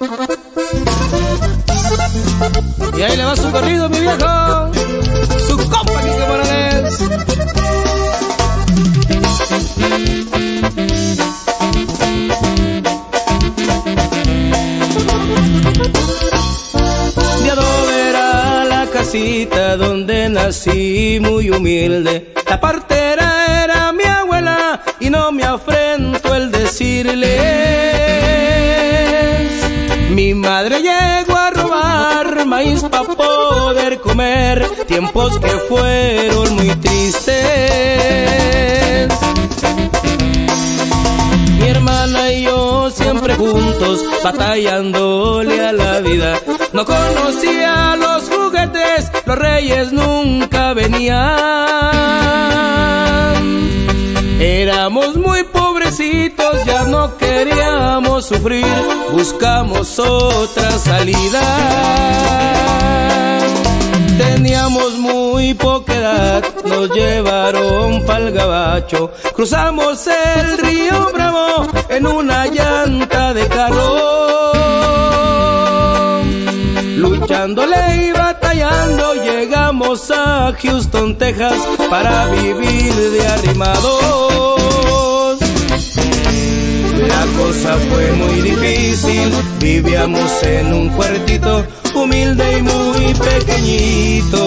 Y ahí le va su corrido, mi viejo, su compa Quique Morales. De adobe era la casita donde nací, muy humilde. La partera era mi abuela y no me afrento el decirles. Mi madre llegó a robar maíz para poder comer, tiempos que fueron muy tristes. Mi hermana y yo siempre juntos, batallándole a la vida. No conocía los juguetes, los reyes nunca venían. Éramos muy pobrecitos, ya no queríamos sufrir, buscamos otra salida. Teníamos muy poca edad, nos llevaron pa'l gabacho. Cruzamos el río Bravo en una llanta de carro. Luchándole y batallando llegamos a Houston, Texas, para vivir de arrimados. La cosa fue muy difícil, vivíamos en un cuartito humilde y muy pequeñito.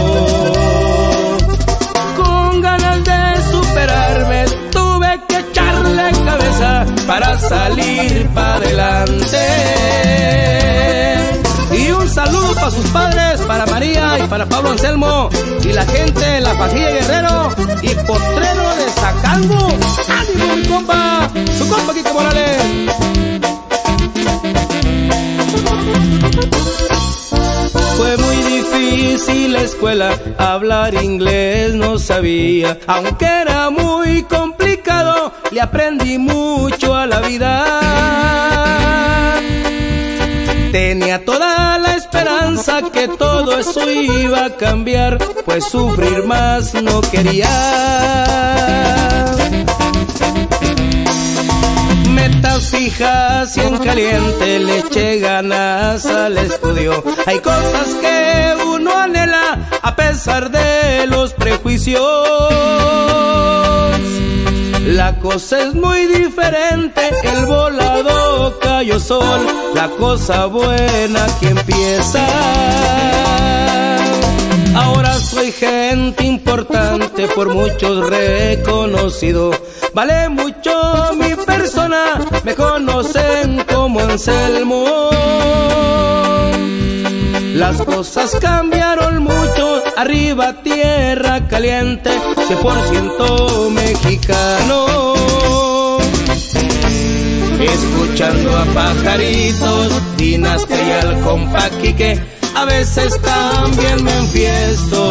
Con ganas de superarme tuve que echarle cabeza para salir para adelante. Y un saludo para sus padres, para María y para Pablo Anselmo y la gente de La Fajilla Guerrero y Potrero de Zacango. ¡Ánimo, mi compa! Su compa Quique Morales. Fue muy difícil la escuela, hablar inglés no sabía. Aunque era muy complicado, le aprendí mucho a la vida. Tenía toda la esperanza que todo eso iba a cambiar, pues sufrir más no quería. Metas fijas y en caliente le eché ganas al estudio. Hay cosas que uno anhela a pesar de los prejuicios. La cosa es muy diferente, el volado cayó sol, la cosa buena que empieza. Ahora soy gente importante, por muchos reconocido. Vale mucho mi persona, me conocen como Anselmo. Las cosas cambiaron mucho, arriba tierra caliente, 100% mexicano. Escuchando a Pajaritos, Dinastía y al compa Quique, a veces también me enfiesto.